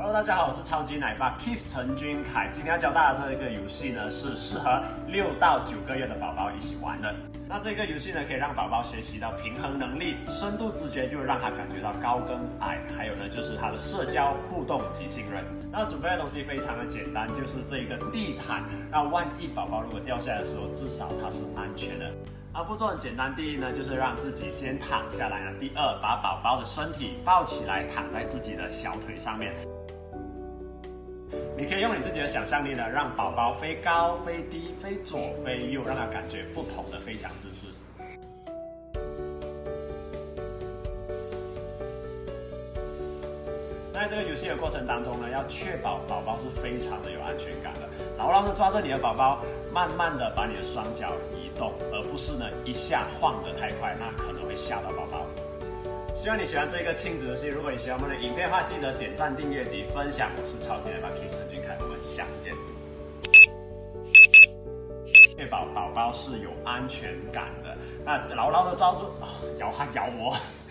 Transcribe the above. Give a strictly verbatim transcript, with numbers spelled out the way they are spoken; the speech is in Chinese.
Hello， 大家好，我是超级奶爸 Keith 陈君凯。今天要教大家这一个游戏呢，是适合六到九个月的宝宝一起玩的。那这个游戏呢，可以让宝宝学习到平衡能力、深度知觉，就让他感觉到高跟矮，还有呢就是他的社交互动及信任。那准备的东西非常的简单，就是这个地毯，让万一宝宝如果掉下来的时候，至少它是安全的。啊，步骤很简单，第一呢就是让自己先躺下来呢，第二把宝宝的身体抱起来，躺在自己的小腿上面。你可以用你自己的想象力呢，让宝宝飞高、飞低、飞左、飞右，让他感觉不同的飞翔姿势。在这个游戏的过程当中呢，要确保宝宝是非常的有安全感的，牢牢的抓着你的宝宝，慢慢的把你的双脚移动，而不是呢一下晃得太快，那可能会吓到宝宝。希望你喜欢这个亲子游戏。如果你喜欢我们的影片的话，记得点赞、订阅及分享。我是超级奶爸 Keith 陈君凯，我们下次见。确保宝宝是有安全感的，那牢牢的抓住，哦、咬他咬我。